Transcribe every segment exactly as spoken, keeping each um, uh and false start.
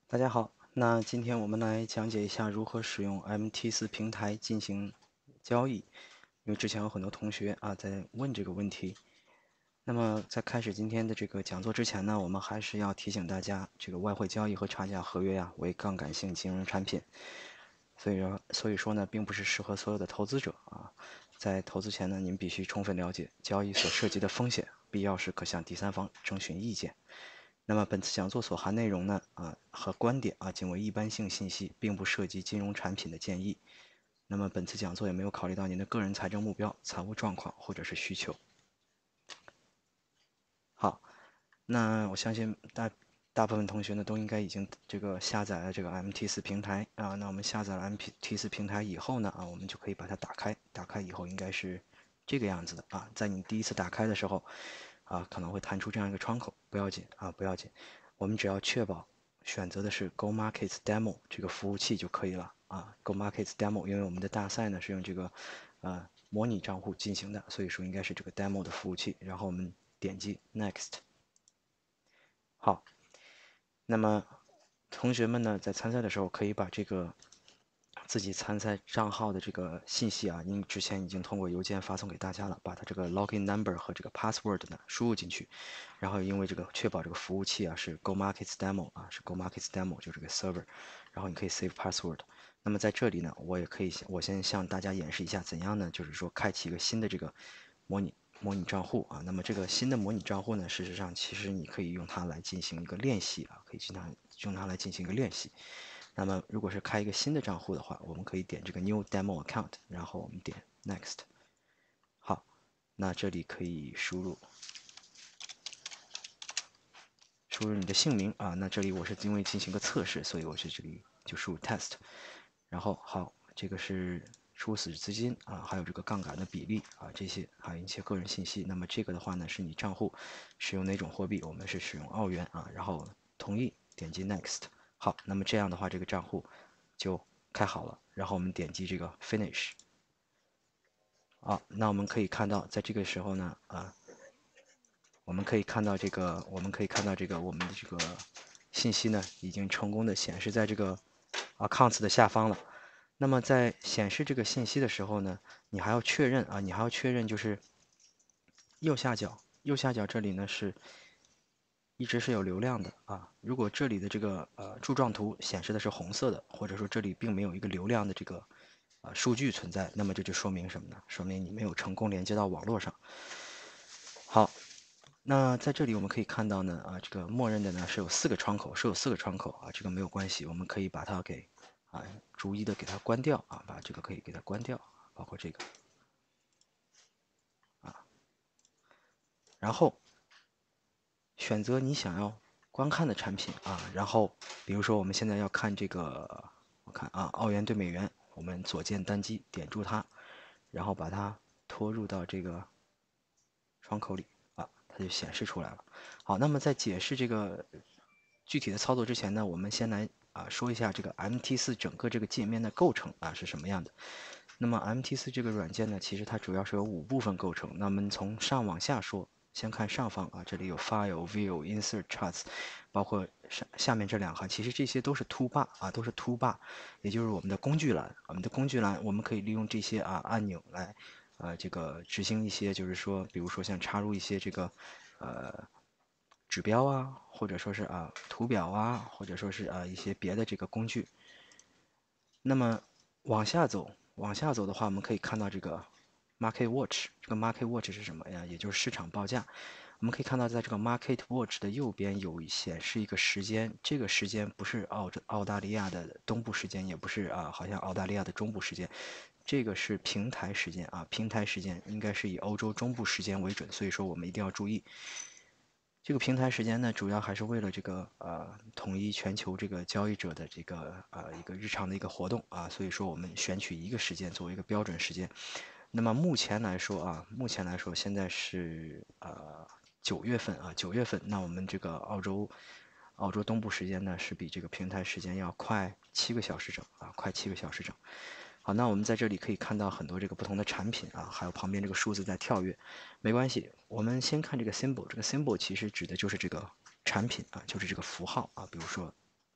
大家好，那今天我们来讲解一下如何使用 M T 四 平台进行交易。因为之前有很多同学啊在问这个问题。那么在开始今天的这个讲座之前呢，我们还是要提醒大家，这个外汇交易和差价合约呀、为杠杆性金融产品，所以说所以说呢，并不是适合所有的投资者啊。在投资前呢，您必须充分了解交易所涉及的风险，必要时可向第三方征询意见。那么本次讲座所含内容呢，啊和观点啊仅为一般性信息，并不涉及金融产品的建议。那么本次讲座也没有考虑到您的个人财政目标、财务状况或者是需求。好，那我相信大大部分同学呢都应该已经这个下载了这个 M T 四 平台啊。那我们下载了 M T 四 平台以后呢，啊我们就可以把它打开。打开以后应该是这个样子的啊。在你第一次打开的时候，啊可能会弹出这样一个窗口，不要紧啊，不要紧。我们只要确保选择的是 Go Markets Demo 这个服务器就可以了啊。Go Markets Demo，因为我们的大赛呢是用这个呃模拟账户进行的，所以说应该是这个 Demo 的服务器。然后我们点击 Next。好，那么同学们呢在参赛的时候可以把这个自己参赛账号的这个信息啊，您之前已经通过邮件发送给大家了，把它这个 login number 和这个 password 呢输入进去，然后因为这个确保这个服务器啊是 Go Markets Demo 啊，是 Go Markets Demo 就这个 server，然后你可以 save password。那么在这里呢，我也可以我先向大家演示一下怎样呢，就是说开启一个新的这个模拟模拟账户啊。那么这个新的模拟账户呢，事实上其实你可以用它来进行一个练习啊，可以经常用它来进行一个练习。那么如果是开一个新的账户的话，我们可以点这个 New Demo Account，然后我们点 Next。好，那这里可以输入输入你的姓名啊。那这里我是因为进行个测试，所以我是这里就输入 Test。然后好，这个是初始资金啊，还有这个杠杆的比例啊，这些还有一些个人信息。那么这个的话呢，是你账户使用哪种货币？我们是使用澳元啊。然后同意，点击 Next。好，那么这样的话，这个账户就开好了。然后我们点击这个 Finish。啊，那我们可以看到，在这个时候呢，啊，我们可以看到这个，我们可以看到这个我们的这个信息呢，已经成功的显示在这个 Accounts 的下方了。那么在显示这个信息的时候呢，你还要确认啊，你还要确认就是右下角，右下角这里呢是一直是有流量的啊。如果这里的这个呃柱状图显示的是红色的，或者说这里并没有一个流量的这个啊数据存在，那么这就说明什么呢？说明你没有成功连接到网络上。好，那在这里我们可以看到呢，啊，这个默认的呢是有四个窗口，是有四个窗口啊，这个没有关系，我们可以把它给啊逐一的给它关掉啊，把这个可以给它关掉，包括这个啊，然后选择你想要观看的产品啊，然后比如说我们现在要看这个，我看啊，澳元对美元，我们左键单击点住它，然后把它拖入到这个窗口里啊，它就显示出来了。好，那么在解释这个具体的操作之前呢，我们先来啊说一下这个 M T 四 整个这个界面的构成啊是什么样的。那么 M T 四 这个软件呢，其实它主要是由五部分构成。那我们从上往下说，先看上方啊，这里有 File、View、Insert、Charts，包括上下面这两行，其实这些都是 Toolbar 啊，都是 Toolbar，也就是我们的工具栏。我们的工具栏，我们可以利用这些啊按钮来，呃，这个执行一些，就是说，比如说像插入一些这个，呃。指标啊，或者说是啊图表啊，或者说是啊一些别的这个工具。那么往下走，往下走的话，我们可以看到这个 Market Watch。这个 Market Watch 是什么呀？也就是市场报价。我们可以看到，在这个 Market Watch 的右边有显示一个时间，这个时间不是澳洲澳大利亚的东部时间，也不是啊，好像澳大利亚的中部时间，这个是平台时间啊，平台时间应该是以欧洲中部时间为准，所以说我们一定要注意。这个平台时间呢，主要还是为了这个呃统一全球这个交易者的这个呃一个日常的一个活动啊，所以说我们选取一个时间作为一个标准时间。那么目前来说啊，目前来说现在是呃九月份啊，九月份，那我们这个澳洲澳洲东部时间呢是比这个平台时间要快七个小时整啊，快七个小时整。好，那我们在这里可以看到很多这个不同的产品啊，还有旁边这个数字在跳跃，没关系，我们先看这个 symbol，这个 symbol 其实指的就是这个产品啊，就是这个符号啊，比如说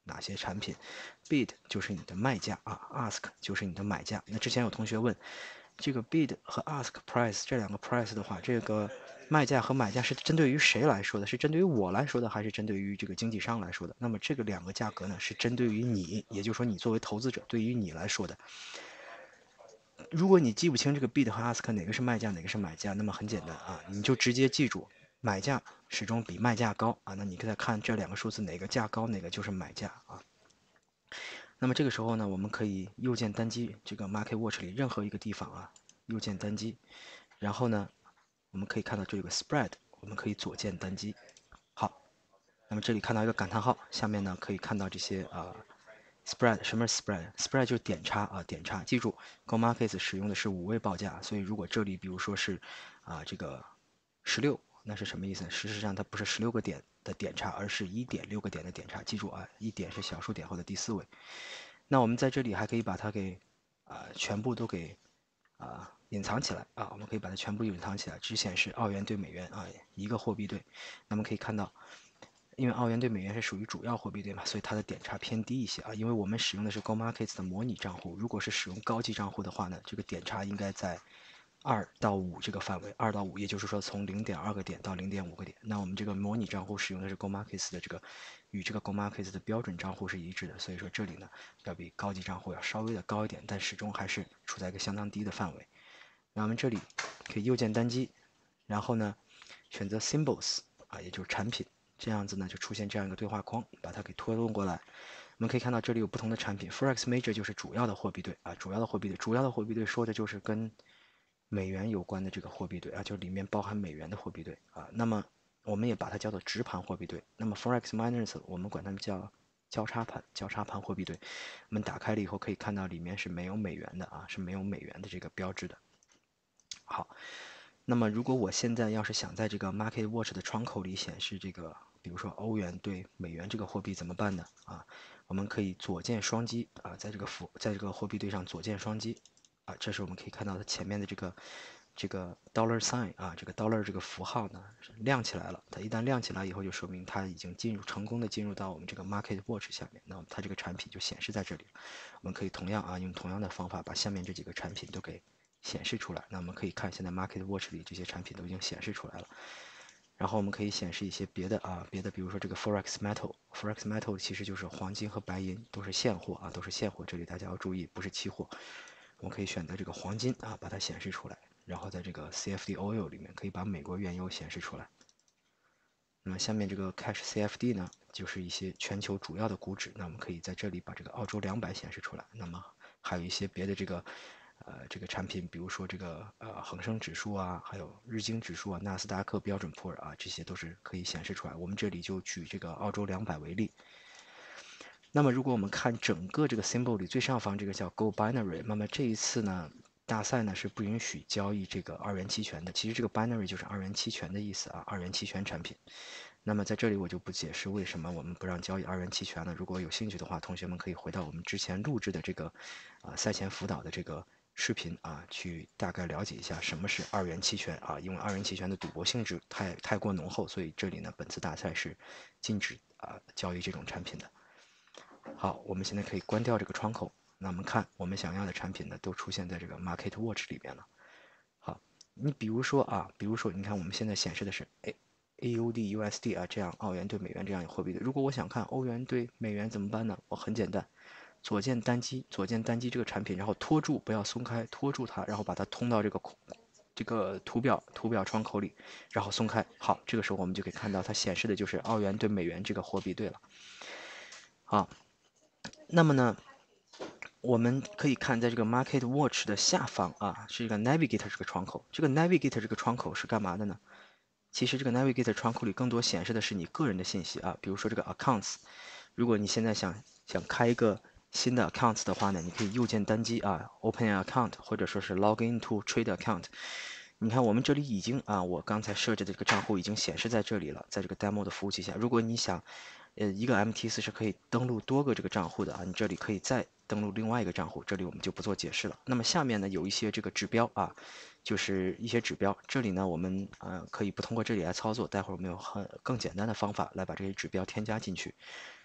哪些产品 ，bid 就是你的卖价啊 ，ask 就是你的买价。那之前有同学问，这个 bid 和 ask price 这两个 price 的话，这个卖价和买价是针对于谁来说的？是针对于我来说的，还是针对于这个经纪商来说的？那么这个两个价格呢，是针对于你，也就是说你作为投资者，对于你来说的。如果你记不清这个 bid 和 ask 哪个是卖价，哪个是买价，那么很简单啊，你就直接记住买价始终比卖价高啊。那你再看这两个数字哪个价高，哪个就是买价啊。那么这个时候呢，我们可以右键单击这个 Market Watch 里任何一个地方啊，右键单击，然后呢，我们可以看到这有个 Spread，我们可以左键单击。好，那么这里看到一个感叹号，下面呢可以看到这些啊。Spread 什么是 Spread？Spread 就是点差啊，点差。记住 ，Go Markets 使用的是五位报价，所以如果这里比如说是啊这个十六，那是什么意思？事实上它不是十六个点的点差，而是一点六个点的点差。记住啊，一点是小数点后的第四位。那我们在这里还可以把它给啊全部都给啊隐藏起来啊，我们可以把它全部隐藏起来，只显示澳元对美元啊一个货币对。那么可以看到。因为澳元对美元是属于主要货币对嘛，所以它的点差偏低一些啊。因为我们使用的是 Go Markets 的模拟账户，如果是使用高级账户的话呢，这个点差应该在二到五这个范围，二到五，也就是说从零点二个点到零点五个点。那我们这个模拟账户使用的是 Go Markets 的这个与这个 Go Markets 的标准账户是一致的，所以说这里呢要比高级账户要稍微的高一点，但始终还是处在一个相当低的范围。那我们这里可以右键单击，然后呢选择 Symbols 啊，也就是产品。这样子呢，就出现这样一个对话框，把它给拖动过来。我们可以看到这里有不同的产品 ，Forex Major 就是主要的货币对啊，主要的货币对，主要的货币对说的就是跟美元有关的这个货币对啊，就里面包含美元的货币对啊。那么我们也把它叫做直盘货币对。那么 Forex Miners 我们管它们叫交叉盘，交叉盘货币对。我们打开了以后可以看到里面是没有美元的啊，是没有美元的这个标志的。好。那么，如果我现在要是想在这个 Market Watch 的窗口里显示这个，比如说欧元对美元这个货币怎么办呢？啊，我们可以左键双击啊，在这个符，在这个货币对上左键双击啊，这时我们可以看到它前面的这个这个 dollar sign 啊，这个 dollar 这个符号呢亮起来了。它一旦亮起来以后，就说明它已经进入成功的进入到我们这个 Market Watch 下面，那么它这个产品就显示在这里。我们可以同样啊，用同样的方法把下面这几个产品都给显示出来。那我们可以看现在 Market Watch 里这些产品都已经显示出来了。然后我们可以显示一些别的啊，别的，比如说这个 Forex Metal，Forex Metal 其实就是黄金和白银，都是现货啊，都是现货。这里大家要注意，不是期货。我们可以选择这个黄金啊，把它显示出来。然后在这个 C F D Oil 里面可以把美国原油显示出来。那么下面这个 Cash C F D 呢，就是一些全球主要的股指。那我们可以在这里把这个澳洲两百显示出来。那么还有一些别的这个。呃，这个产品，比如说这个呃恒生指数啊，还有日经指数啊，纳斯达克标准普尔啊，这些都是可以显示出来。我们这里就举这个澳洲两百为例。那么如果我们看整个这个 symbol 里最上方这个叫 Go Binary，那么这一次呢，大赛呢是不允许交易这个二元期权的。其实这个 Binary 就是二元期权的意思啊，二元期权产品。那么在这里我就不解释为什么我们不让交易二元期权了。如果有兴趣的话，同学们可以回到我们之前录制的这个啊赛前辅导的这个。视频啊，去大概了解一下什么是二元期权啊，因为二元期权的赌博性质太太过浓厚，所以这里呢，本次大赛是禁止啊交易这种产品的。好，我们现在可以关掉这个窗口。那我们看，我们想要的产品呢，都出现在这个 Market Watch 里面了。好，你比如说啊，比如说，你看我们现在显示的是 A A U D U S D 啊，这样澳元对美元这样一个货币的。如果我想看欧元对美元怎么办呢？我很简单。左键单击，左键单击这个产品，然后拖住，不要松开，拖住它，然后把它通到这个这个图表图表窗口里，然后松开。好，这个时候我们就可以看到它显示的就是澳元对美元这个货币对了。好，那么呢，我们可以看在这个 Market Watch 的下方啊，是一个 Navigator 这个窗口。这个 Navigator 这个窗口是干嘛的呢？其实这个 Navigator 窗口里更多显示的是你个人的信息啊，比如说这个 Accounts。如果你现在想想开一个新的 accounts 的话呢，你可以右键单击啊 ，open an account， 或者说是 log into trade account。你看我们这里已经啊，我刚才设置的这个账户已经显示在这里了，在这个 demo 的服务器下。如果你想，呃，一个 M T 四是可以登录多个这个账户的啊，你这里可以再登录另外一个账户，这里我们就不做解释了。那么下面呢有一些这个指标啊，就是一些指标，这里呢我们呃可以不通过这里来操作，待会儿我们有很更简单的方法来把这些指标添加进去。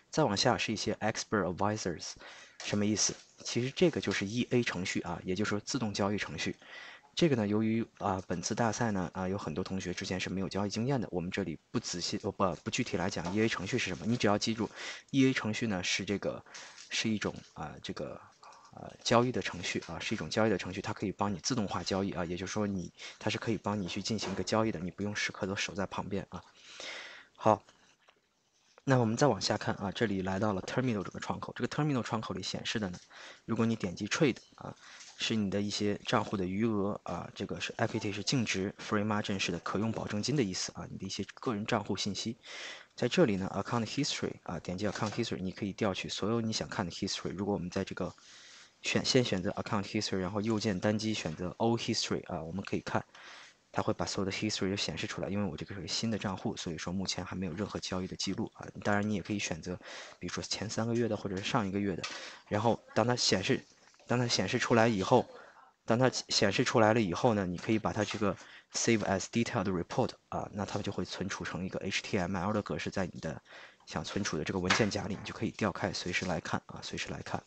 再往下是一些 expert advisors， 什么意思？其实这个就是 E A 程序啊，也就是说自动交易程序。这个呢，由于啊本次大赛呢啊有很多同学之前是没有交易经验的，我们这里不仔细不不具体来讲 E A 程序是什么，你只要记住 E A 程序呢是这个是一种啊这个呃交易的程序啊，是一种交易的程序，它可以帮你自动化交易啊，也就是说你它是可以帮你去进行一个交易的，你不用时刻都守在旁边啊。好。那我们再往下看啊，这里来到了 Terminal 这个窗口，这个 Terminal 窗口里显示的呢，如果你点击 Trade 啊，是你的一些账户的余额啊，这个是 Equity 是净值 ，Free Margin 是的可用保证金的意思啊，你的一些个人账户信息，在这里呢 Account History 啊，点击 Account History，你可以调取所有你想看的 History。如果我们在这个选先选择 Account History，然后右键单击选择 All History 啊，我们可以看。它会把所有的 history 都显示出来，因为我这个是个新的账户，所以说目前还没有任何交易的记录啊。当然，你也可以选择，比如说前三个月的或者是上一个月的，然后当它显示，当它显示出来以后，当它显示出来了以后呢，你可以把它这个 save as detailed report 啊，那它就会存储成一个 H T M L 的格式在你的想存储的这个文件夹里，你就可以调开，随时来看啊，随时来看。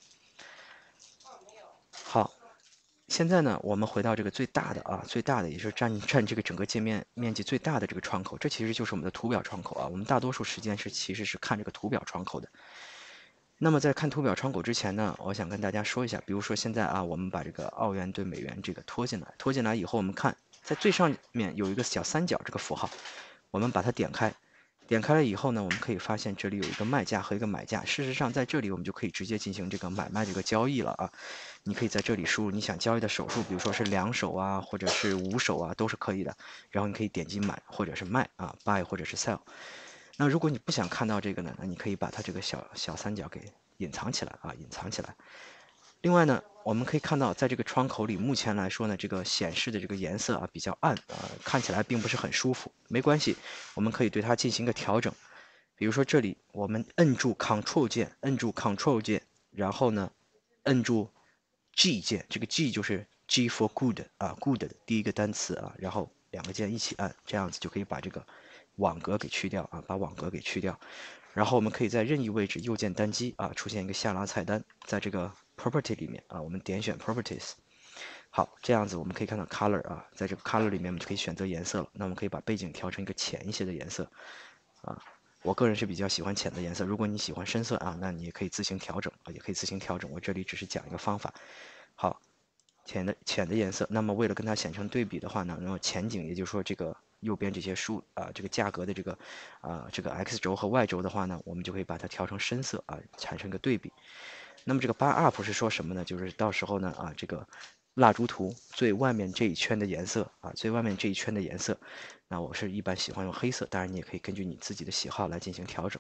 好。现在呢，我们回到这个最大的啊，最大的也就是占占这个整个界面面积最大的这个窗口，这其实就是我们的图表窗口啊。我们大多数时间是其实是看这个图表窗口的。那么在看图表窗口之前呢，我想跟大家说一下，比如说现在啊，我们把这个澳元对美元这个拖进来，拖进来以后，我们看在最上面有一个小三角这个符号，我们把它点开。点开了以后呢，我们可以发现这里有一个卖价和一个买价。事实上，在这里我们就可以直接进行这个买卖这个交易了啊。你可以在这里输入你想交易的手数，比如说是两手啊，或者是五手啊，都是可以的。然后你可以点击买或者是卖啊 ，buy 或者是 sell。那如果你不想看到这个呢，那你可以把它这个小小三角给隐藏起来啊，隐藏起来。另外呢，我们可以看到，在这个窗口里，目前来说呢，这个显示的这个颜色啊比较暗啊，看起来并不是很舒服。没关系，我们可以对它进行一个调整。比如说这里，我们摁住 Control 键，摁住 Control 键，然后呢，摁住 G 键，这个 G 就是 G for Good 啊 ，Good 的第一个单词啊，然后两个键一起按，这样子就可以把这个网格给去掉啊，把网格给去掉。然后我们可以在任意位置右键单击啊，出现一个下拉菜单，在这个 Property 里面啊，我们点选 Properties。好，这样子我们可以看到 Color 啊，在这个 Color 里面我们就可以选择颜色了。那我们可以把背景调成一个浅一些的颜色啊。我个人是比较喜欢浅的颜色，如果你喜欢深色啊，那你也可以自行调整啊，也可以自行调整。我这里只是讲一个方法。好，浅的浅的颜色。那么为了跟它显成对比的话呢，那么前景也就是说这个右边这些数啊，这个价格的这个啊这个 X 轴和 Y 轴的话呢，我们就可以把它调成深色啊，产生一个对比。那么这个 bar up 是说什么呢？就是到时候呢啊这个蜡烛图最外面这一圈的颜色啊，最外面这一圈的颜色，那我是一般喜欢用黑色，当然你也可以根据你自己的喜好来进行调整。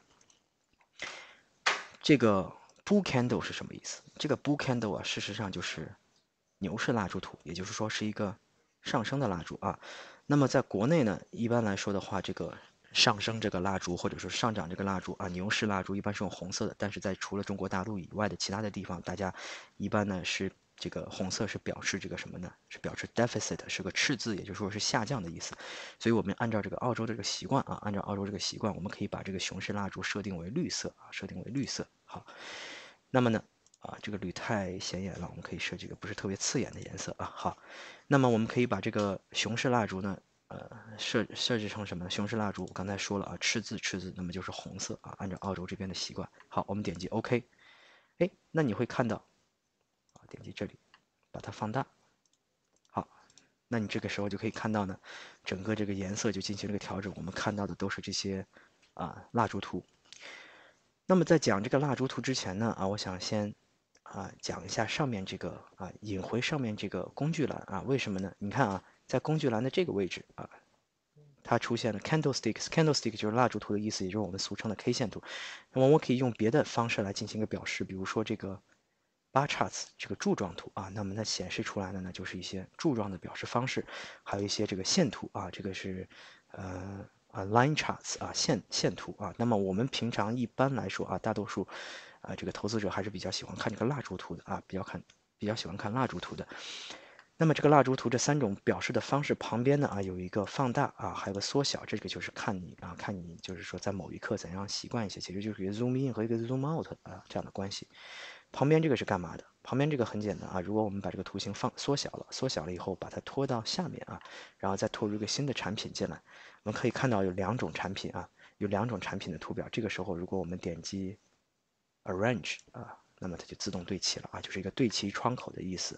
这个 bull candle 是什么意思？这个 bull candle 啊，事实上就是牛市蜡烛图，也就是说是一个上升的蜡烛啊。那么在国内呢，一般来说的话，这个上升这个蜡烛或者说上涨这个蜡烛啊，牛市蜡烛一般是用红色的，但是在除了中国大陆以外的其他的地方，大家一般呢是这个红色是表示这个什么呢？是表示 deficit， 是个赤字，也就是说是下降的意思。所以我们按照这个澳洲这个习惯啊，按照澳洲这个习惯，我们可以把这个熊市蜡烛设定为绿色啊，设定为绿色。好，那么呢？啊，这个绿太显眼了，我们可以设计一个不是特别刺眼的颜色啊。好，那么我们可以把这个熊市蜡烛呢，呃，设设置成什么呢？熊市蜡烛我刚才说了啊，赤字赤字，那么就是红色啊，按照澳洲这边的习惯。好，我们点击 OK， 哎，那你会看到，啊，点击这里，把它放大。好，那你这个时候就可以看到呢，整个这个颜色就进行了一个调整，我们看到的都是这些啊蜡烛图。那么在讲这个蜡烛图之前呢，啊，我想先。啊，讲一下上面这个啊，引回上面这个工具栏啊，为什么呢？你看啊，在工具栏的这个位置啊，它出现了 candlesticks，candlestick 就是蜡烛图的意思，也就是我们俗称的 K 线图。那么我可以用别的方式来进行一个表示，比如说这个 bar charts 这个柱状图啊，那么它显示出来的呢就是一些柱状的表示方式，还有一些这个线图啊，这个是呃。啊 ，line charts 啊，线线图啊，那么我们平常一般来说啊，大多数啊，这个投资者还是比较喜欢看这个蜡烛图的啊，比较看比较喜欢看蜡烛图的。 那么这个蜡烛图这三种表示的方式旁边呢啊有一个放大啊，还有个缩小，这个就是看你啊看你就是说在某一刻怎样习惯一些，其实就是一个 zoom in 和一个 zoom out 啊这样的关系。旁边这个是干嘛的？旁边这个很简单啊，如果我们把这个图形放缩小了，缩小了以后把它拖到下面啊，然后再拖入一个新的产品进来，我们可以看到有两种产品啊，有两种产品的图表。这个时候如果我们点击 arrange 啊，那么它就自动对齐了啊，就是一个对齐窗口的意思。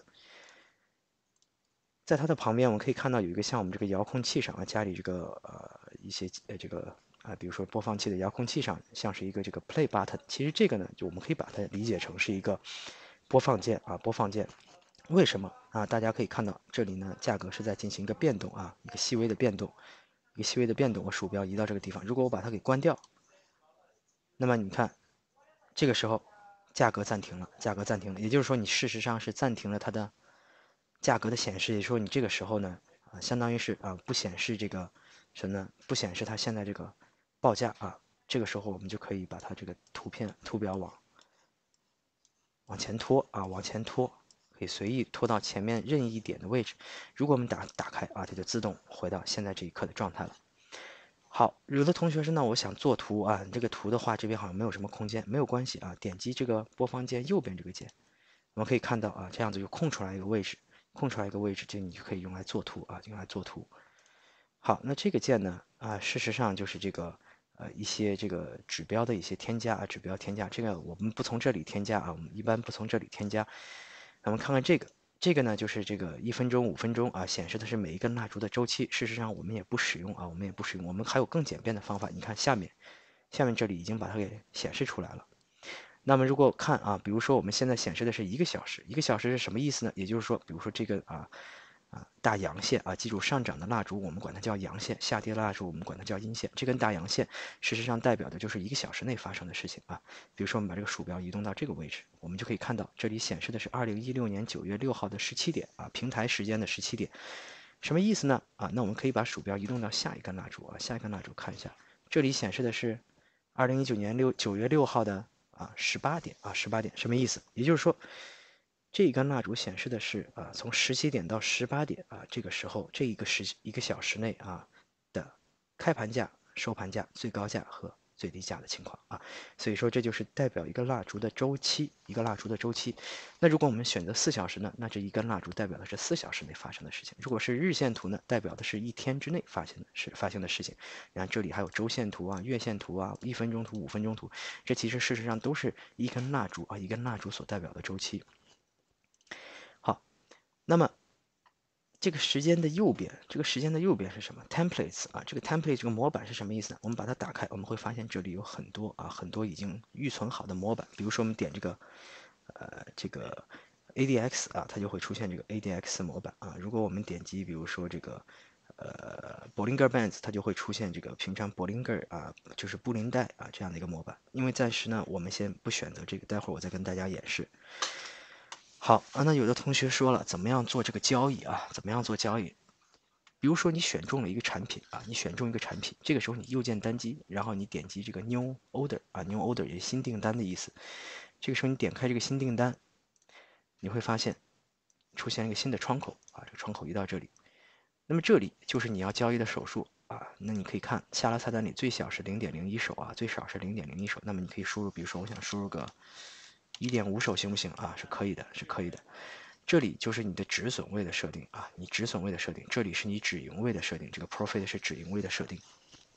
在它的旁边，我们可以看到有一个像我们这个遥控器上啊，家里这个呃一些呃这个啊，比如说播放器的遥控器上，像是一个这个 play button。其实这个呢，就我们可以把它理解成是一个播放键啊，播放键。为什么啊？大家可以看到这里呢，价格是在进行一个变动啊，一个细微的变动，一个细微的变动。我鼠标移到这个地方，如果我把它给关掉，那么你看，这个时候价格暂停了，价格暂停了，也就是说你事实上是暂停了它的价格的显示，也就是说你这个时候呢，啊，相当于是啊不显示这个什么呢？不显示它现在这个报价啊。这个时候我们就可以把它这个图片图表往往前拖啊，往前拖，可以随意拖到前面任意一点的位置。如果我们打打开啊，它就自动回到现在这一刻的状态了。好，有的同学说，那我想做图啊，这个图的话这边好像没有什么空间，没有关系啊，点击这个播放键右边这个键，我们可以看到啊，这样子就空出来一个位置，空出来一个位置，这你就可以用来做图啊，用来做图。好，那这个键呢啊，事实上就是这个呃一些这个指标的一些添加啊，指标添加，这个我们不从这里添加啊，我们一般不从这里添加。那么看看这个，这个呢就是这个一分钟、五分钟啊，显示的是每一根蜡烛的周期。事实上我们也不使用啊，我们也不使用，我们还有更简便的方法。你看下面，下面这里已经把它给显示出来了。那么如果看啊，比如说我们现在显示的是一个小时，一个小时是什么意思呢？也就是说，比如说这个啊。啊，大阳线啊，记住上涨的蜡烛我们管它叫阳线，下跌的蜡烛我们管它叫阴线。这根大阳线事实上代表的就是一个小时内发生的事情啊。比如说我们把这个鼠标移动到这个位置，我们就可以看到这里显示的是二零一六年九月六号的十七点啊，平台时间的十七点。什么意思呢？啊，那我们可以把鼠标移动到下一根蜡烛啊，下一根蜡烛看一下，这里显示的是二零一九年六九月六号的啊十八点啊十八点，什么意思？也就是说。这一根蜡烛显示的是啊，从十七点到十八点啊，这个时候这一个时一个小时内啊的开盘价、收盘价、最高价和最低价的情况啊，所以说这就是代表一个蜡烛的周期，一个蜡烛的周期。那如果我们选择四小时呢，那这一根蜡烛代表的是四小时内发生的事情；如果是日线图呢，代表的是一天之内发生的是发生的事情。然后这里还有周线图啊、月线图啊、一分钟图、五分钟图，这其实事实上都是一根蜡烛啊，一根蜡烛所代表的周期。好，那么这个时间的右边，这个时间的右边是什么 ？templates 啊，这个 template 这个模板是什么意思呢？我们把它打开，我们会发现这里有很多啊，很多已经预存好的模板。比如说我们点这个，呃，这个 A D X 啊，它就会出现这个 A D X 模板啊。如果我们点击，比如说这个，呃，Bollinger Bands，它就会出现这个平常 Bollinger 啊，就是布林带啊这样的一个模板。因为暂时呢，我们先不选择这个，待会儿我再跟大家演示。好啊，那有的同学说了，怎么样做这个交易啊？怎么样做交易？比如说你选中了一个产品啊，你选中一个产品，这个时候你右键单击，然后你点击这个 New Order 啊 ，New Order 也是新订单的意思。这个时候你点开这个新订单，你会发现出现一个新的窗口啊，这个窗口移到这里，那么这里就是你要交易的手数啊。那你可以看下拉菜单里最小是零点零一手啊，最少是零点零一手。那么你可以输入，比如说我想输入个一点五手行不行啊？是可以的，是可以的。这里就是你的止损位的设定啊，你止损位的设定，这里是你止盈位的设定，这个 profit 是止盈位的设定。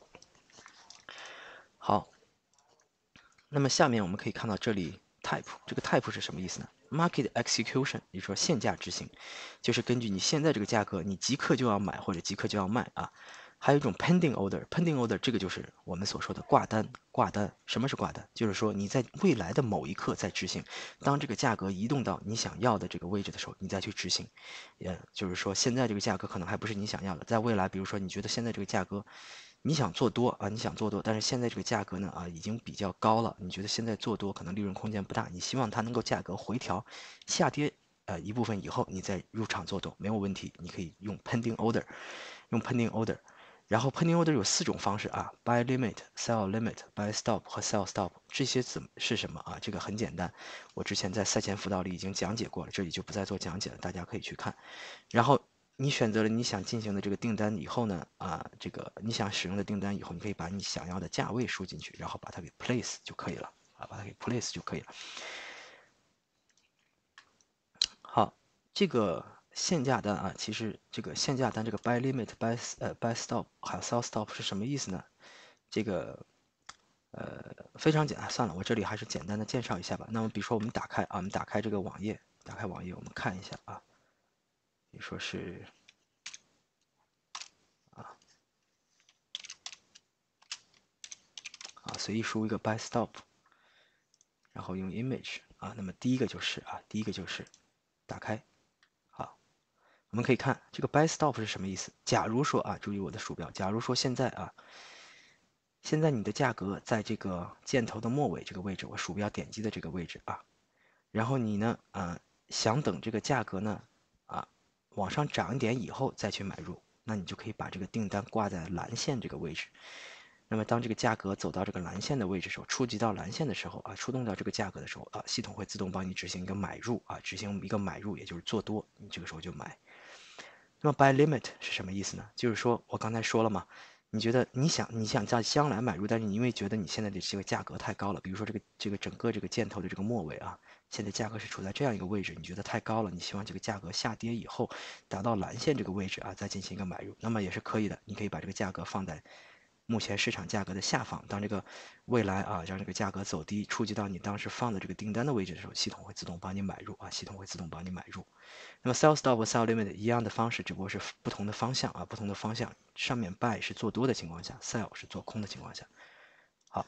好，那么下面我们可以看到这里 type， 这个 type 是什么意思呢 ？Market execution， 也就是说现价执行，就是根据你现在这个价格，你即刻就要买或者即刻就要卖啊。还有一种 pending order，pending order 这个就是我们所说的挂单。挂单，什么是挂单？就是说你在未来的某一刻在执行，当这个价格移动到你想要的这个位置的时候，你再去执行。也就是说，现在这个价格可能还不是你想要的，在未来，比如说你觉得现在这个价格，你想做多啊，你想做多，但是现在这个价格呢啊已经比较高了，你觉得现在做多可能利润空间不大，你希望它能够价格回调下跌呃一部分以后，你再入场做多没有问题，你可以用 pending order，用 pending order。 然后 pending order 有四种方式啊 ，buy limit、sell limit、buy stop 和 sell stop， 这些怎么是什么啊？这个很简单，我之前在赛前辅导里已经讲解过了，这里就不再做讲解了，大家可以去看。然后你选择了你想进行的这个订单以后呢，啊，这个你想使用的订单以后，你可以把你想要的价位输进去，然后把它给 place 就可以了啊，把它给 place 就可以了。好，这个限价单啊，其实这个限价单这个 buy limit、buy 呃 buy stop 还有 sell stop 是什么意思呢？这个呃非常简单，算了，我这里还是简单的介绍一下吧。那么比如说我们打开啊，我们打开这个网页，打开网页我们看一下啊，比如说是。啊，随意输一个 buy stop， 然后用 image 啊，那么第一个就是啊，第一个就是打开，好，我们可以看这个 buy stop 是什么意思？假如说啊，注意我的鼠标，假如说现在啊，现在你的价格在这个箭头的末尾这个位置，我鼠标点击的这个位置啊，然后你呢，啊，想等这个价格呢，啊，往上涨一点以后再去买入，那你就可以把这个订单挂在蓝线这个位置。那么当这个价格走到这个蓝线的位置的时候，触及到蓝线的时候啊，触动到这个价格的时候啊，系统会自动帮你执行一个买入啊，执行一个买入，也就是做多，你这个时候就买。那么 buy limit 是什么意思呢？就是说我刚才说了嘛，你觉得你想你想在将来买入，但是你因为觉得你现在的这个价格太高了，比如说这个这个整个这个箭头的这个末尾啊，现在价格是处在这样一个位置，你觉得太高了，你希望这个价格下跌以后达到蓝线这个位置啊，再进行一个买入，那么也是可以的，你可以把这个价格放在目前市场价格的下方，当这个未来啊让这个价格走低，触及到你当时放的这个订单的位置的时候，系统会自动帮你买入啊，系统会自动帮你买入。那么 sell stop 和 sell limit 一样的方式，只不过是不同的方向啊，不同的方向。上面 buy 是做多的情况下 ，sell 是做空的情况下。好，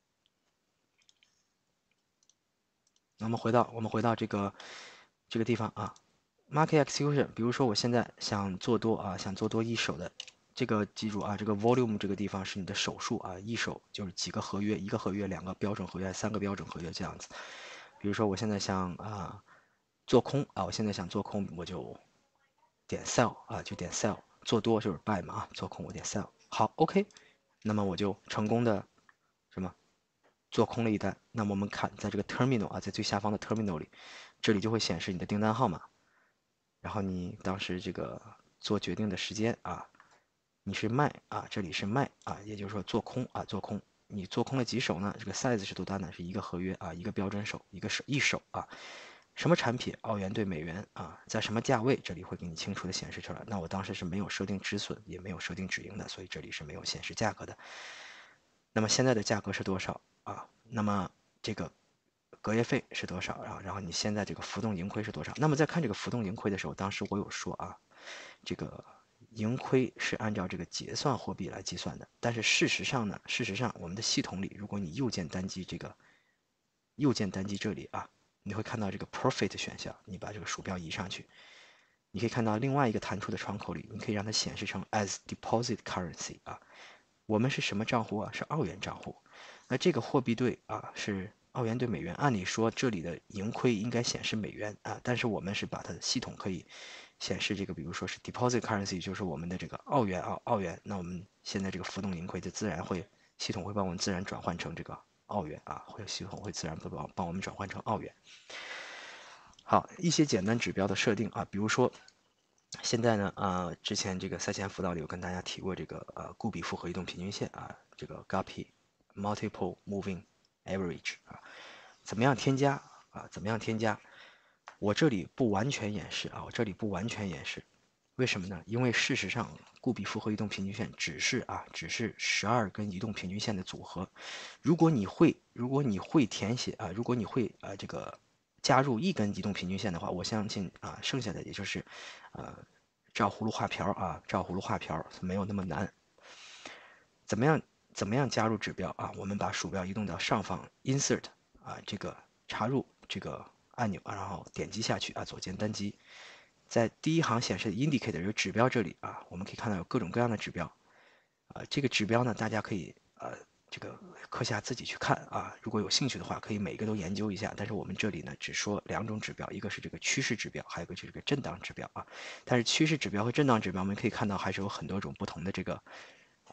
那么回到我们回到这个这个地方啊 ，market execution，比如说我现在想做多啊，想做多一手的。这个记住啊，这个 volume 这个地方是你的手数啊，一手就是几个合约，一个合约、两个标准合约、三个标准合约这样子。比如说我现在想啊做空啊，我现在想做空，我就点 sell 啊，就点 sell， 做多就是 buy 嘛啊，做空我点 sell。好 ，OK， 那么我就成功的什么做空了一单。那么我们看在这个 terminal 啊，在最下方的 terminal 里，这里就会显示你的订单号码，然后你当时这个做决定的时间啊。你是卖啊，这里是卖啊，也就是说做空啊，做空。你做空了几手呢？这个 size 是多大呢？是一个合约啊，一个标准手，一个手一手啊。什么产品？澳元兑美元啊，在什么价位？这里会给你清楚的显示出来。那我当时是没有设定止损，也没有设定止盈的，所以这里是没有显示价格的。那么现在的价格是多少啊？那么这个隔夜费是多少啊？然后你现在这个浮动盈亏是多少？那么在看这个浮动盈亏的时候，当时我有说啊，这个。盈亏是按照这个结算货币来计算的，但是事实上呢，事实上我们的系统里，如果你右键单击这个右键单击这里啊，你会看到这个 profit 选项，你把这个鼠标移上去，你可以看到另外一个弹出的窗口里，你可以让它显示成 as deposit currency 啊，我们是什么账户啊？是澳元账户，那这个货币对啊是澳元对美元，按理说这里的盈亏应该显示美元啊，但是我们是把它的系统可以。显示这个，比如说是 deposit currency，就是我们的这个澳元啊，澳元。那我们现在这个浮动盈亏就自然会，系统会帮我们自然转换成这个澳元啊，会系统会自然帮帮我们转换成澳元。好，一些简单指标的设定啊，比如说现在呢啊、呃，之前这个赛前辅导里有跟大家提过这个呃固比复合移动平均线啊，这个 G A P multiple moving average 啊，怎么样添加啊？怎么样添加？我这里不完全演示啊，我这里不完全演示，为什么呢？因为事实上，固比复合移动平均线只是啊，只是十二根移动平均线的组合。如果你会，如果你会填写啊，如果你会啊这个加入一根移动平均线的话，我相信啊，剩下的也就是呃照葫芦画瓢啊，照葫芦画瓢没有那么难。怎么样？怎么样加入指标啊？我们把鼠标移动到上方 Insert 啊，这个插入这个。按钮，然后点击下去啊，左键单击，在第一行显示的 indicator 有指标这里啊，我们可以看到有各种各样的指标，啊，这个指标呢，大家可以呃这个课下自己去看啊，如果有兴趣的话，可以每个都研究一下。但是我们这里呢，只说两种指标，一个是这个趋势指标，还有一个就是这个震荡指标啊。但是趋势指标和震荡指标，我们可以看到还是有很多种不同的这个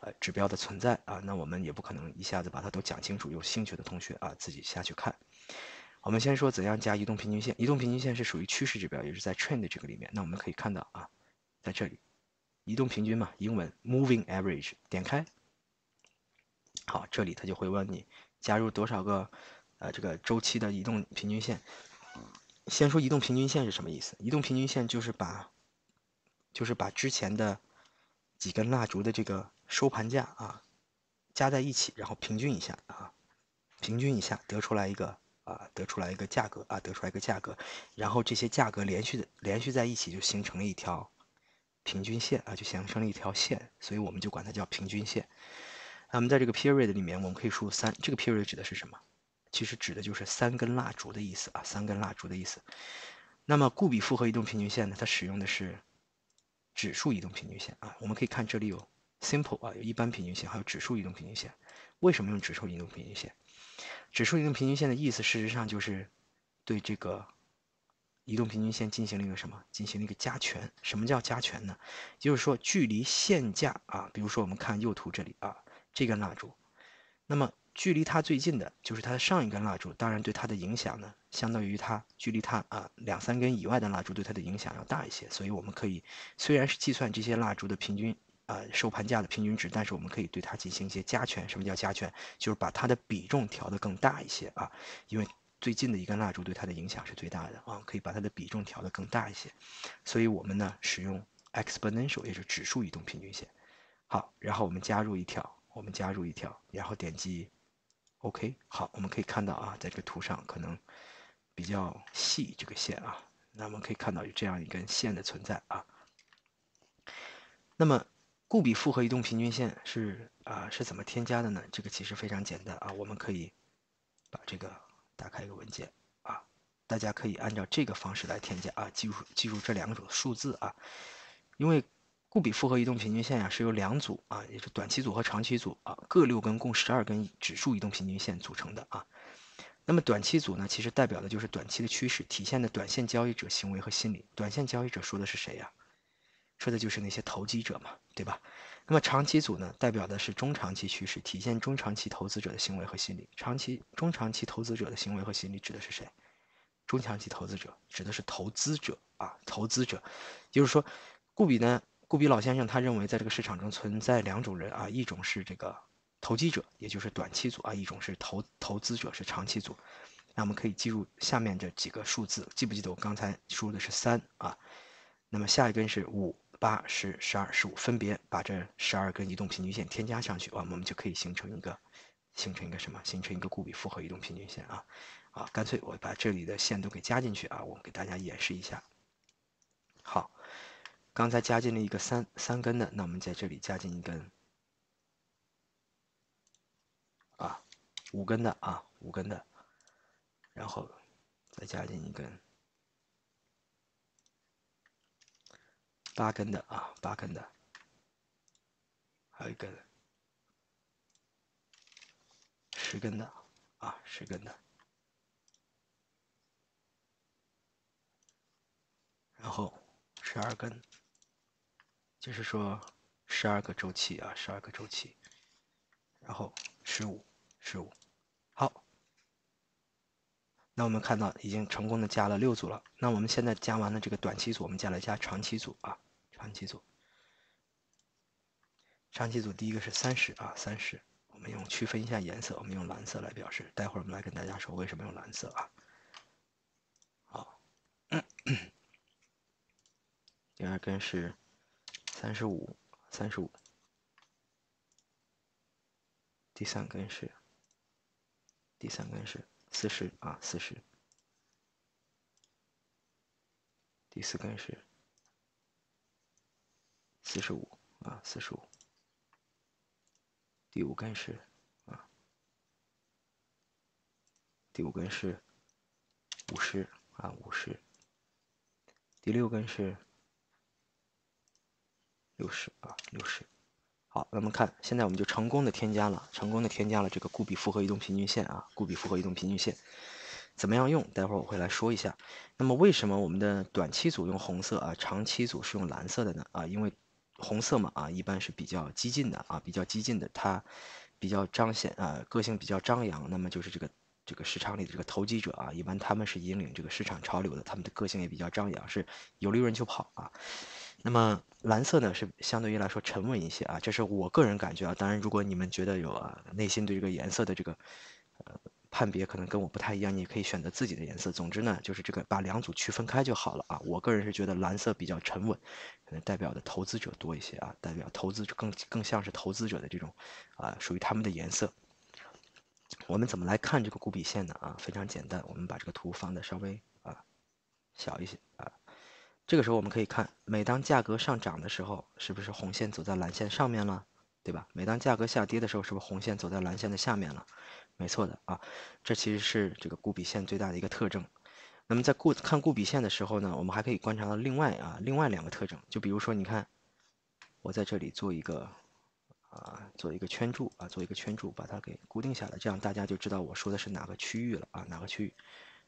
呃指标的存在啊，那我们也不可能一下子把它都讲清楚，有兴趣的同学啊自己下去看。我们先说怎样加移动平均线。移动平均线是属于趋势指标，也是在 trend 这个里面。那我们可以看到啊，在这里，移动平均嘛，英文 moving average， 点开，好，这里它就会问你加入多少个呃这个周期的移动平均线。先说移动平均线是什么意思？移动平均线就是把就是把之前的几根蜡烛的这个收盘价啊加在一起，然后平均一下啊，平均一下得出来一个。啊，得出来一个价格啊，得出来一个价格，然后这些价格连续的连续在一起，就形成了一条平均线啊，就形成了一条线，所以我们就管它叫平均线。那么在这个 period 里面，我们可以输入三，这个 period 指的是什么？其实指的就是三根蜡烛的意思啊，三根蜡烛的意思。那么固比复合移动平均线呢，它使用的是指数移动平均线啊。我们可以看这里有 simple 啊，有一般平均线，还有指数移动平均线。为什么用指数移动平均线？指数移动平均线的意思，事实上就是对这个移动平均线进行了一个什么？进行了一个加权。什么叫加权呢？就是说，距离现价啊，比如说我们看右图这里啊，这根蜡烛，那么距离它最近的就是它的上一根蜡烛，当然对它的影响呢，相当于它距离它啊两三根以外的蜡烛对它的影响要大一些。所以我们可以虽然是计算这些蜡烛的平均。呃，收盘价的平均值，但是我们可以对它进行一些加权。什么叫加权？就是把它的比重调得更大一些啊，因为最近的一根蜡烛对它的影响是最大的啊，可以把它的比重调得更大一些。所以我们呢使用 exponential， 也是指数移动平均线。好，然后我们加入一条，我们加入一条，然后点击 OK。好，我们可以看到啊，在这个图上可能比较细这个线啊，那我们可以看到有这样一根线的存在啊。那么固比复合移动平均线是啊、呃、是怎么添加的呢？这个其实非常简单啊，我们可以把这个打开一个文件啊，大家可以按照这个方式来添加啊，记住记住这两组数字啊，因为固比复合移动平均线呀、啊、是由两组啊，也是短期组和长期组啊，各六根共十二根指数移动平均线组成的啊。那么短期组呢，其实代表的就是短期的趋势，体现的短线交易者行为和心理。短线交易者说的是谁呀、啊？说的就是那些投机者嘛，对吧？那么长期组呢，代表的是中长期趋势，体现中长期投资者的行为和心理。长期、中长期投资者的行为和心理指的是谁？中长期投资者指的是投资者啊，投资者，就是说，顾比呢，顾比老先生他认为在这个市场中存在两种人啊，一种是这个投机者，也就是短期组啊，一种是投投资者，是长期组。那我们可以记住下面这几个数字，记不记得我刚才输入的是三啊？那么下一根是五。八、十、十二、十五，分别把这十二根移动平均线添加上去啊，我们就可以形成一个，形成一个什么？形成一个固比复合移动平均线啊，啊，干脆我把这里的线都给加进去啊，我给大家演示一下。好，刚才加进了一个三三根的，那我们在这里加进一根，啊，五根的啊，五根的，然后再加进一根。八根的啊，八根的，还有一根十根的啊，十根的，然后十二根，就是说十二个周期啊，十二个周期，然后十五，十五，好，那我们看到已经成功的加了六组了。那我们现在加完了这个短期组，我们再来加长期组啊，长期组。长期组第一个是三十啊，三十，我们用区分一下颜色，我们用蓝色来表示。待会儿我们来跟大家说为什么用蓝色啊。好，第二根是三十五，三十五。第三根是，第三根是四十啊，四十。第四根是四十五啊，四十五。第五根是啊，第五根是五十啊，五十。第六根是六十啊，六十。好，那么看，现在我们就成功的添加了，成功的添加了这个固比复合移动平均线啊，固比复合移动平均线，怎么样用？待会儿我会来说一下。那么为什么我们的短期组用红色啊，长期组是用蓝色的呢？啊，因为红色嘛啊，一般是比较激进的啊，比较激进的，它比较彰显啊，个性比较张扬，那么就是这个这个市场里的这个投机者啊，一般他们是引领这个市场潮流的，他们的个性也比较张扬，是有利润就跑啊。那么蓝色呢是相对于来说沉稳一些啊，这是我个人感觉啊。当然，如果你们觉得有啊内心对这个颜色的这个呃判别可能跟我不太一样，你也可以选择自己的颜色。总之呢，就是这个把两组区分开就好了啊。我个人是觉得蓝色比较沉稳，可能代表的投资者多一些啊，代表投资者更更像是投资者的这种啊，属于他们的颜色。我们怎么来看这个股比线呢？啊，非常简单，我们把这个图放的稍微啊小一些啊。这个时候我们可以看，每当价格上涨的时候，是不是红线走在蓝线上面了，对吧？每当价格下跌的时候，是不是红线走在蓝线的下面了？没错的啊，这其实是这个股比线最大的一个特征。那么在顾看股比线的时候呢，我们还可以观察到另外啊另外两个特征，就比如说你看，我在这里做一个啊做一个圈注啊做一个圈注，把它给固定下来，这样大家就知道我说的是哪个区域了啊哪个区域。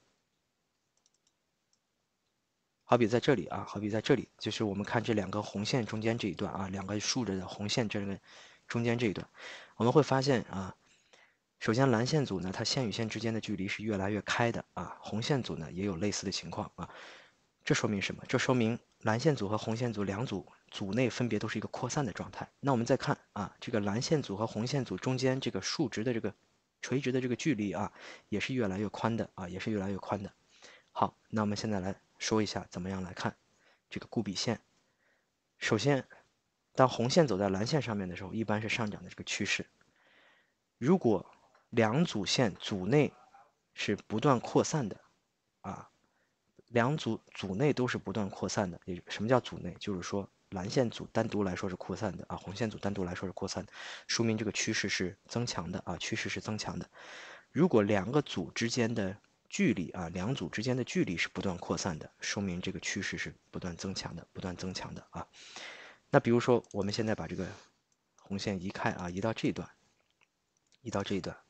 好比在这里啊，好比在这里，就是我们看这两根红线中间这一段啊，两个竖着的红线这个中间这一段，我们会发现啊，首先蓝线组呢，它线与线之间的距离是越来越开的啊，红线组呢也有类似的情况啊，这说明什么？这说明蓝线组和红线组两组组内分别都是一个扩散的状态。那我们再看啊，这个蓝线组和红线组中间这个竖直的这个垂直的这个距离啊，也是越来越宽的啊，也是越来越宽的。好，那我们现在来说一下怎么样来看这个固比线。首先，当红线走在蓝线上面的时候，一般是上涨的这个趋势。如果两组线组内是不断扩散的啊，两组组内都是不断扩散的。也什么叫组内？就是说蓝线组单独来说是扩散的啊，红线组单独来说是扩散的，说明这个趋势是增强的啊，趋势是增强的。如果两个组之间的距离啊，两组之间的距离是不断扩散的，说明这个趋势是不断增强的，不断增强的啊。那比如说，我们现在把这个红线移开啊，移到这一段，移到这一段，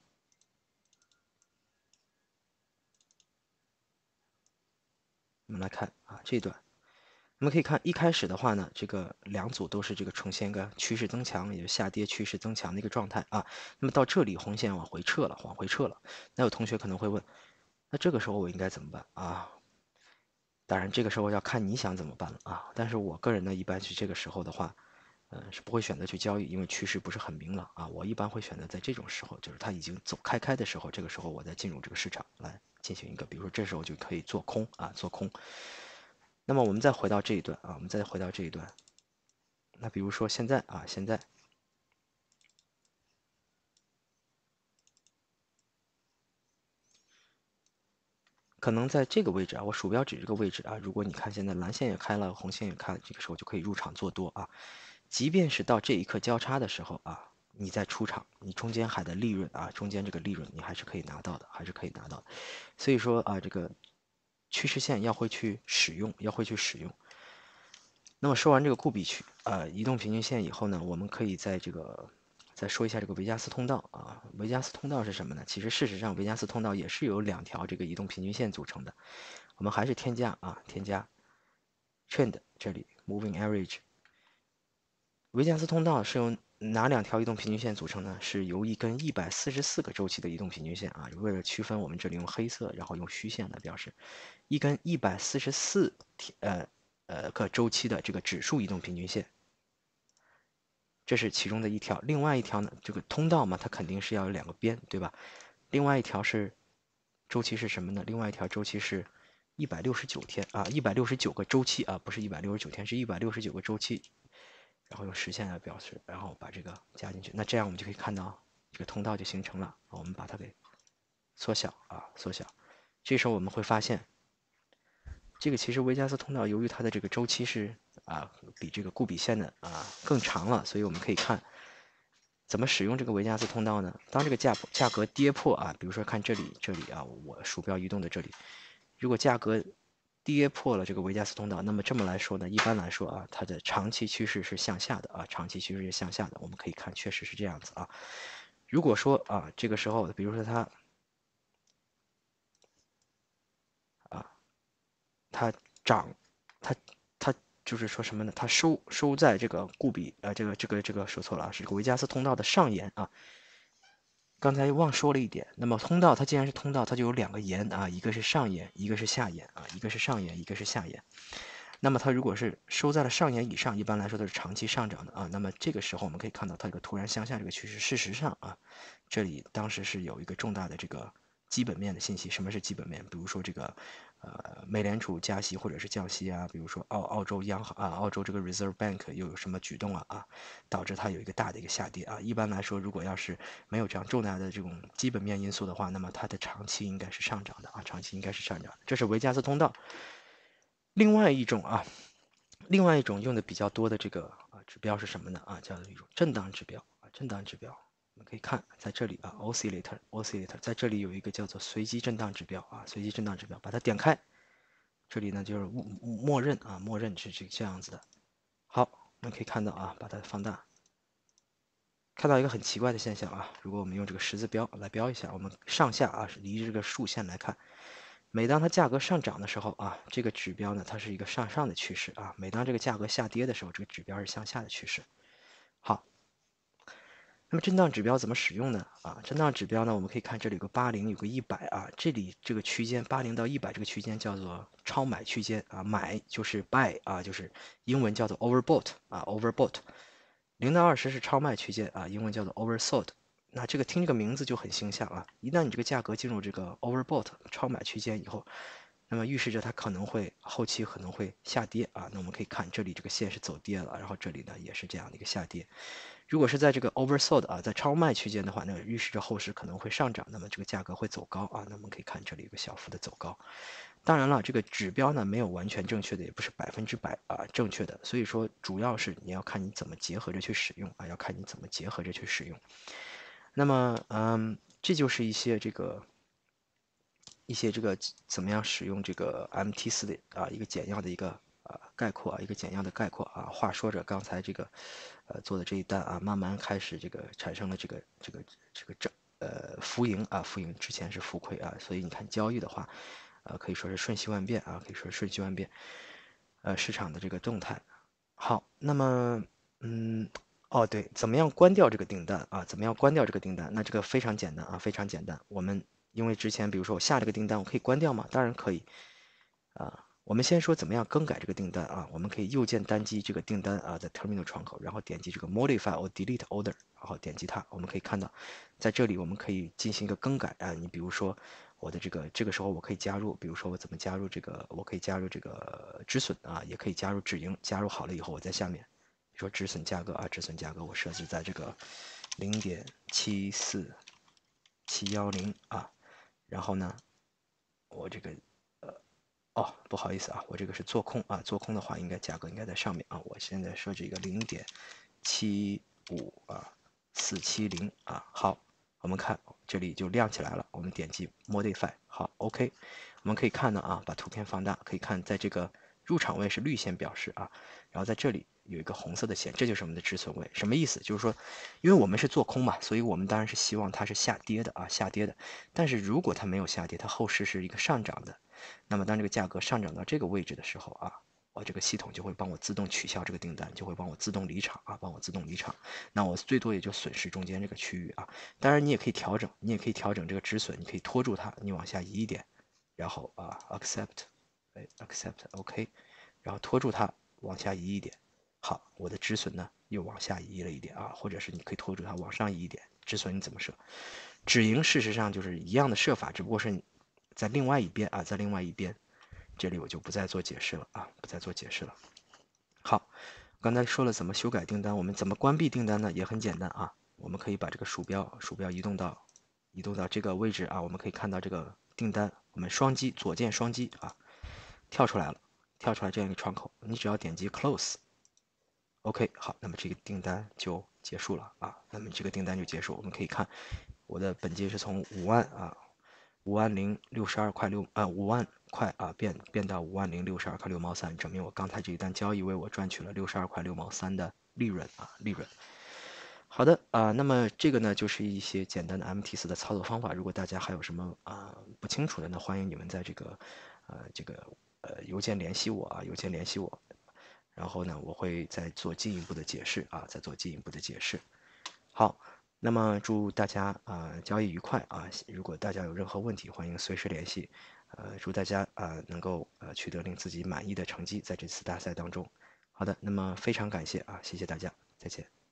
我们来看啊这一段，我们可以看一开始的话呢，这个两组都是这个呈现一个趋势增强，也是下跌趋势增强的一个状态啊。那么到这里红线往回撤了，往回撤了，那有同学可能会问，那这个时候我应该怎么办啊？当然，这个时候要看你想怎么办了啊。但是我个人呢，一般是这个时候的话，嗯、呃，是不会选择去交易，因为趋势不是很明朗啊。我一般会选择在这种时候，就是它已经走开开的时候，这个时候我再进入这个市场来进行一个，比如说这时候就可以做空啊，做空。那么我们再回到这一段啊，我们再回到这一段。那比如说现在啊，现在可能在这个位置啊，我鼠标指这个位置啊，如果你看现在蓝线也开了，红线也开了，这个时候就可以入场做多啊。即便是到这一刻交叉的时候啊，你再出场，你中间还的利润啊，中间这个利润你还是可以拿到的，还是可以拿到的。所以说啊，这个趋势线要会去使用，要会去使用。那么说完这个固比区呃移动平均线以后呢，我们可以在这个再说一下这个维加斯通道啊。维加斯通道是什么呢？其实事实上维加斯通道也是由两条这个移动平均线组成的。我们还是添加啊，添加 trend 这里 moving average。维加斯通道是由哪两条移动平均线组成呢？是由一根一百四十四个周期的移动平均线啊。为了区分，我们这里用黑色，然后用虚线来表示，一根一百四十四呃呃个周期的这个指数移动平均线，这是其中的一条。另外一条呢，这个通道嘛，它肯定是要有两个边，对吧？另外一条是周期是什么呢？另外一条周期是一百六十九天啊，一百六十九个周期啊，不是一百六十九天，是一百六十九个周期。然后用实线来表示，然后把这个加进去，那这样我们就可以看到这个通道就形成了。我们把它给缩小啊，缩小。这时候我们会发现，这个其实维加斯通道由于它的这个周期是啊比这个固比线的啊更长了，所以我们可以看怎么使用这个维加斯通道呢？当这个价价格跌破啊，比如说看这里这里啊，我鼠标移动的这里，如果价格跌破了这个维加斯通道，那么这么来说呢，一般来说啊，它的长期趋势是向下的啊，长期趋势是向下的，我们可以看确实是这样子啊。如果说啊，这个时候，比如说它啊，它涨，它它就是说什么呢？它收收在这个固比呃，这个这个这个说错了啊，是这个维加斯通道的上沿啊。刚才忘说了一点，那么通道它既然是通道，它就有两个沿啊，一个是上沿，一个是下沿啊，一个是上沿，一个是下沿。那么它如果是收在了上沿以上，一般来说都是长期上涨的啊。那么这个时候我们可以看到它这个突然向下这个趋势，事实上啊，这里当时是有一个重大的这个基本面的信息。什么是基本面？比如说这个呃美联储加息或者是降息啊，比如说澳澳洲央行啊，澳洲这个 Reserve Bank 又有什么举动啊啊，导致它有一个大的一个下跌啊。一般来说，如果要是没有这样重大的这种基本面因素的话，那么它的长期应该是上涨的啊，长期应该是上涨的。这是维加斯通道。另外一种啊。另外一种用的比较多的这个啊指标是什么呢？啊，叫做一种震荡指标啊，震荡指标。我们可以看在这里啊 ，oscillator oscillator 在这里有一个叫做随机震荡指标啊，随机震荡指标，把它点开，这里呢就是默认啊，默认是这这样子的。好，我们可以看到啊，把它放大，看到一个很奇怪的现象啊，如果我们用这个十字标来标一下，我们上下啊是离着这个竖线来看。每当它价格上涨的时候啊，这个指标呢，它是一个向上的趋势啊。每当这个价格下跌的时候，这个指标是向下的趋势。好，那么震荡指标怎么使用呢？啊，震荡指标呢，我们可以看这里有个八零，有个一百啊。这里这个区间八零到一百这个区间叫做超买区间啊，买就是 buy 啊，就是英文叫做 overbought 啊 overbought。零到二十是超卖区间啊，英文叫做 oversold。那这个听这个名字就很形象啊！一旦你这个价格进入这个 overbought 超买区间以后，那么预示着它可能会后期可能会下跌啊。那我们可以看这里这个线是走跌了，然后这里呢也是这样的一个下跌。如果是在这个 oversold 啊，在超卖区间的话，那预示着后市可能会上涨，那么这个价格会走高啊。那我们可以看这里有个小幅的走高。当然了，这个指标呢没有完全正确的，也不是百分之百啊正确的，所以说主要是你要看你怎么结合着去使用啊，要看你怎么结合着去使用。那么，嗯，这就是一些这个一些这个怎么样使用这个 M T 四的啊一个简要的一个啊概括啊一个简要的概括啊。话说着刚才这个呃做的这一单啊，慢慢开始这个产生了这个这个这个正呃浮盈啊浮盈，之前是浮亏啊，所以你看交易的话，呃可以说是瞬息万变啊，可以说是瞬息万变，呃市场的这个动态。好，那么嗯。哦，对，怎么样关掉这个订单啊？怎么样关掉这个订单？那这个非常简单啊，非常简单。我们因为之前比如说我下了个订单，我可以关掉吗？当然可以啊。我们先说怎么样更改这个订单啊？我们可以右键单击这个订单啊，在 Terminal 窗口，然后点击这个 Modify or Delete Order，然后点击它，我们可以看到，在这里我们可以进行一个更改啊。你比如说我的这个这个时候我可以加入，比如说我怎么加入这个？我可以加入这个止损啊，也可以加入止盈。加入好了以后，我在下面。比如说止损价格啊，止损价格我设置在这个零点七四七一零啊，然后呢，我这个呃哦不好意思啊，我这个是做空啊，做空的话应该价格应该在上面啊，我现在设置一个零点七五啊四七零啊，好，我们看这里就亮起来了，我们点击 Modify， 好 OK， 我们可以看到啊，把图片放大，可以看在这个入场位是绿线表示啊，然后在这里有一个红色的线，这就是我们的止损位。什么意思？就是说，因为我们是做空嘛，所以我们当然是希望它是下跌的啊，下跌的。但是如果它没有下跌，它后市是一个上涨的，那么当这个价格上涨到这个位置的时候啊，我这个系统就会帮我自动取消这个订单，就会帮我自动离场啊，帮我自动离场。那我最多也就损失中间这个区域啊。当然你也可以调整，你也可以调整这个止损，你可以拖住它，你往下移一点，然后啊 accept， 哎 accept OK。然后拖住它往下移一点，好，我的止损呢又往下移了一点啊，或者是你可以拖住它往上移一点，止损你怎么设？止盈事实上就是一样的设法，只不过是在另外一边啊，在另外一边，这里我就不再做解释了啊，不再做解释了。好，刚才说了怎么修改订单，我们怎么关闭订单呢？也很简单啊，我们可以把这个鼠标鼠标移动到移动到这个位置啊，我们可以看到这个订单，我们双击左键双击啊，跳出来了。跳出来这样一个窗口，你只要点击 Close，OK， 好，那么这个订单就结束了啊。那么这个订单就结束，我们可以看我的本金是从五万啊，五万零六十二块六啊，五万块啊变变到五万零六十二块六毛三，证明我刚才这一单交易为我赚取了六十二块六毛三的利润啊，利润。好的啊，那么这个呢就是一些简单的 M T 四的操作方法。如果大家还有什么啊不清楚的呢，欢迎你们在这个呃这个呃邮件联系我啊，邮件联系我。 然后呢，我会再做进一步的解释啊，再做进一步的解释。好，那么祝大家啊、呃、交易愉快啊！如果大家有任何问题，欢迎随时联系。呃，祝大家啊、呃、能够呃取得令自己满意的成绩，在这次大赛当中。好的，那么非常感谢啊，谢谢大家，再见。